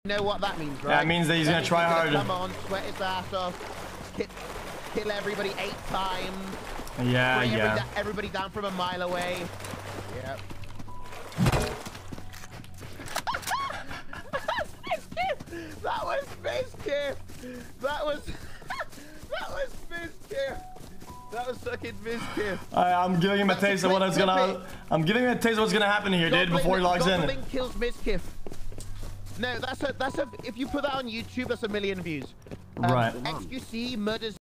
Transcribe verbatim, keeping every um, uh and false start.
You know what that means, right? That means that he's that gonna try he's gonna hard. Come on, sweat his ass off, kill, kill everybody eight times. Yeah, bring yeah. Every, everybody down from a mile away. Yep. That was Mizkif. That was that was Mizkif. That was fucking Mizkif. I'm giving him a That's taste a of what's gonna. I'm giving him a taste of what's gonna happen here, Goblin, dude. Before he logs Goblin in. kills Mizkif. No, that's a that's a. If you put that on YouTube, that's a million views. Um, Right. xQcOW murders.